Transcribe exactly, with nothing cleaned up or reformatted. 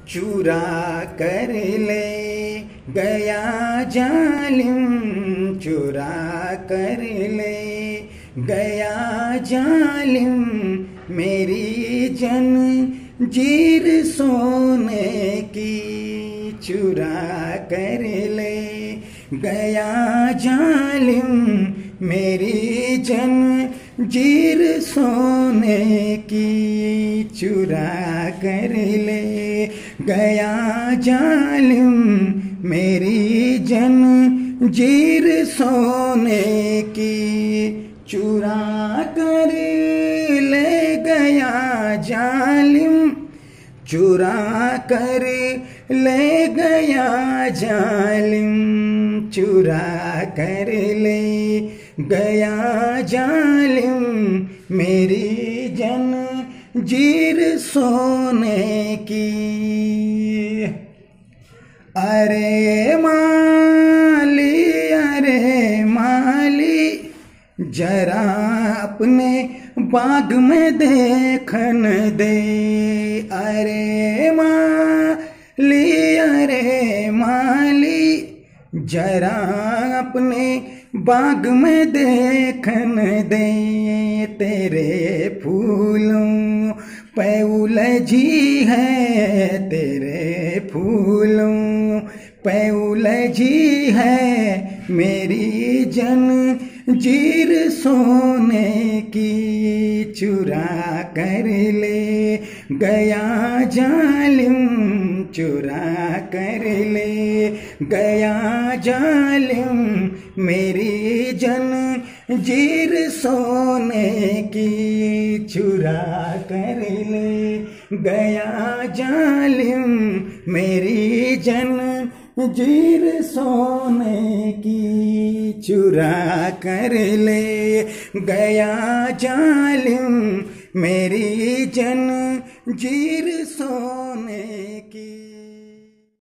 चुरा कर ले गया जालिम, चुरा कर ले गया जालिम, मेरी जंजीर सोने की। चुरा कर ले गया जालिम, मेरी जंजीर सोने की। चुरा कर ले गया जालिम, मेरी जंजीर सोने की। चुरा कर ले गया जालिम, चुरा कर ले गया जालिम, चुरा कर ले गया जालिम, मेरी जंजीर सोने की। अरे माली, अरे माली, जरा अपने बाग में देखन दे। अरे माली, अरे माली, जरा अपने बाग में देखन दे। तेरे फूलों पे उलझी है, तेरे फूलों पे उलझी है, मेरी जंजीर सोने की। चुरा कर ले गया जालिम, चुरा कर ले गया जालिम, मेरी जंजीर सोने की। चुरा कर ले गया जालिम, मेरी जंजीर सोने की। चुरा कर ले गया जालिम, मेरी जंजीर सोने की।